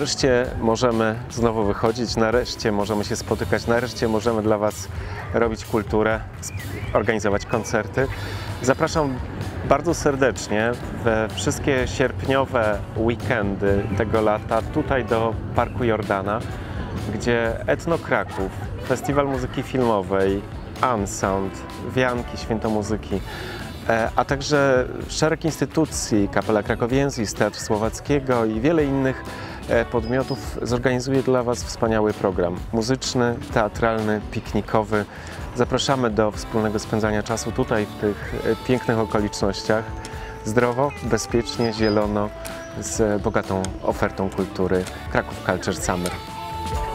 Nareszcie możemy znowu wychodzić, nareszcie możemy się spotykać, nareszcie możemy dla Was robić kulturę, organizować koncerty. Zapraszam bardzo serdecznie we wszystkie sierpniowe weekendy tego lata tutaj do Parku Jordana, gdzie Etno Kraków, Festiwal Muzyki Filmowej, Unsound, Wianki Świętomuzyki, a także szereg instytucji, Kapela Krakowiensis, Teatr Słowackiego i wiele innych podmiotów zorganizuje dla Was wspaniały program muzyczny, teatralny, piknikowy. Zapraszamy do wspólnego spędzania czasu tutaj w tych pięknych okolicznościach. Zdrowo, bezpiecznie, zielono, z bogatą ofertą kultury. Kraków Culture Summer.